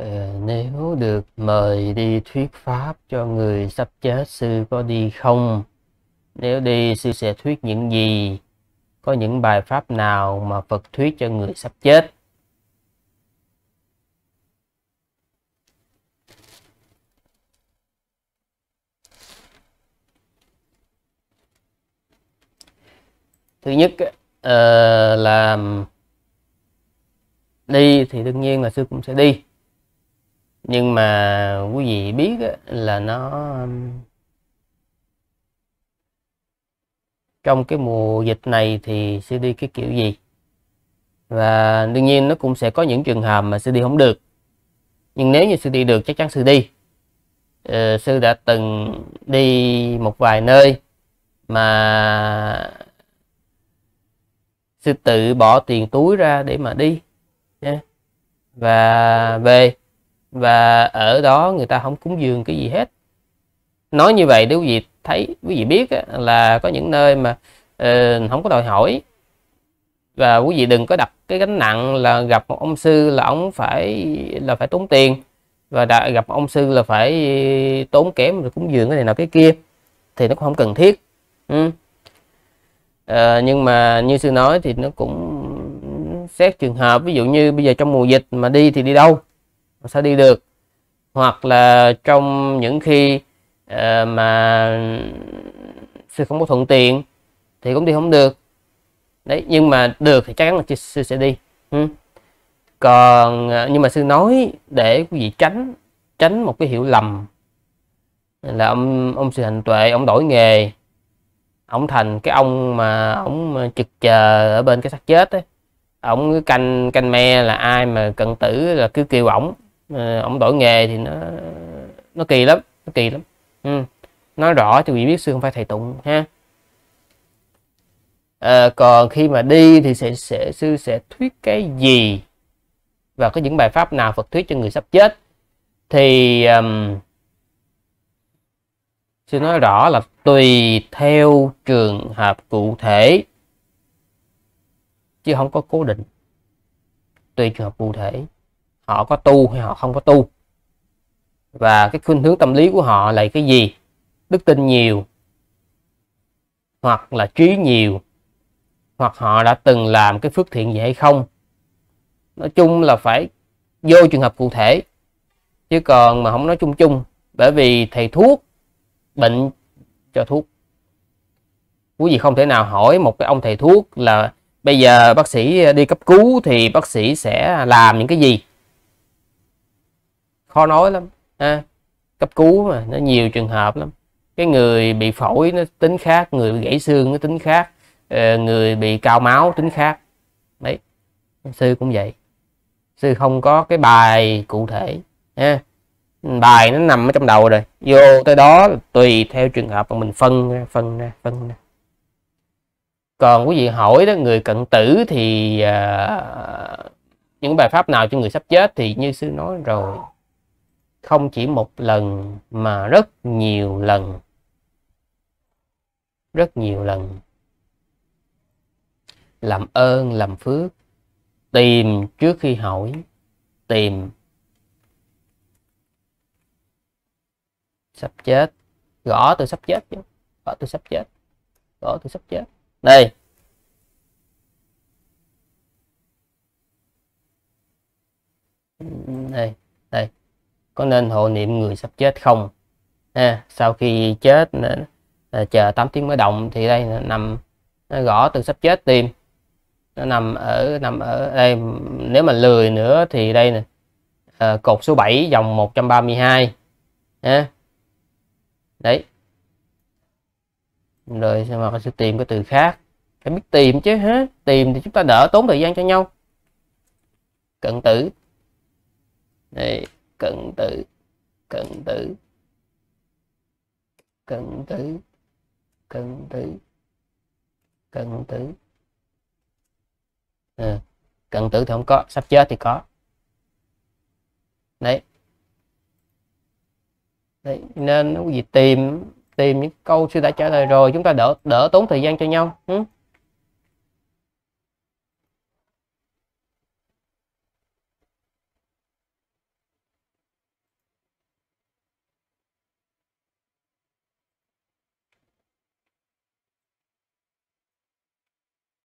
Nếu được mời đi thuyết pháp cho người sắp chết, sư có đi không? Nếu đi, sư sẽ thuyết những gì? Có những bài pháp nào mà Phật thuyết cho người sắp chết? Thứ nhất là đi thì đương nhiên là sư cũng sẽ đi. Nhưng mà quý vị biết là nó trong cái mùa dịch này thì sư đi cái kiểu gì. Và đương nhiên nó cũng sẽ có những trường hợp mà sư đi không được. Nhưng nếu như sư đi được chắc chắn sư đi. Sư đã từng đi một vài nơi mà sư tự bỏ tiền túi ra để mà đi và về, và ở đó người ta không cúng dường cái gì hết. Nói như vậy để quý vị thấy, quý vị biết là có những nơi mà không có đòi hỏi. Và quý vị đừng có đặt cái gánh nặng là gặp một ông sư là ông phải tốn tiền, và gặp ông sư là phải tốn kém rồi cúng dường cái này nào cái kia, thì nó cũng không cần thiết. Nhưng mà như sư nói thì nó cũng xét trường hợp, ví dụ như bây giờ trong mùa dịch mà đi thì đi đâu, sao đi được, hoặc là trong những khi mà sư không có thuận tiện thì cũng đi không được đấy. Nhưng mà được thì chắc chắn là sư sẽ đi. Còn nhưng mà sư nói để quý vị tránh một cái hiểu lầm là ông sư Hành Tuệ ông đổi nghề, ông thành cái ông mà ông trực chờ ở bên cái xác chết ấy. Ông canh me là ai mà cận tử là cứ kêu ông đổi nghề thì nó kỳ lắm, nó kỳ lắm. Nói rõ thì quý vị biết sư không phải thầy tụng ha. Còn khi mà đi thì sư sẽ thuyết cái gì và có những bài pháp nào Phật thuyết cho người sắp chết thì sư nói rõ là tùy theo trường hợp cụ thể chứ không có cố định. Tùy trường hợp cụ thể, họ có tu hay họ không có tu, và cái khuynh hướng tâm lý của họ là cái gì, đức tin nhiều hoặc là trí nhiều, hoặc họ đã từng làm cái phước thiện gì hay không. Nói chung là phải vô trường hợp cụ thể, chứ còn mà không nói chung chung. Bởi vì thầy thuốc bệnh cho thuốc, quý vị không thể nào hỏi một cái ông thầy thuốc là bây giờ bác sĩ đi cấp cứu thì bác sĩ sẽ làm những cái gì. Khó nói lắm cấp cứu mà nó nhiều trường hợp lắm. Cái người bị phổi nó tính khác, người bị gãy xương nó tính khác, người bị cao máu tính khác đấy. Sư cũng vậy, sư không có cái bài cụ thể bài nó nằm ở trong đầu rồi, vô tới đó tùy theo trường hợp mà mình phân ra. Còn quý vị hỏi đó, người cận tử thì những bài pháp nào cho người sắp chết thì như sư nói rồi, không chỉ một lần mà rất nhiều lần. Rất nhiều lần. Làm ơn làm phước, tìm trước khi hỏi. Tìm sắp chết, gõ từ sắp chết chứ, gõ từ sắp chết, gõ từ sắp chết. Đây, đây có nên hộ niệm người sắp chết không sau khi chết chờ 8 tiếng mới động, thì đây nằm, nó gõ từ sắp chết tìm, nó nằm ở đây. Nếu mà lười nữa thì đây nè, cột số 7 dòng 132 đấy. Rồi mà sẽ tìm cái từ khác, phải biết tìm chứ tìm thì chúng ta đỡ tốn thời gian cho nhau. Cận tử đây, cận tử, cận tử, cận tử, cận tử, cận tử. Cận tử thì không có, sắp chết thì có đấy. Nên quý vị tìm những câu sư đã trả lời rồi, chúng ta đỡ tốn thời gian cho nhau.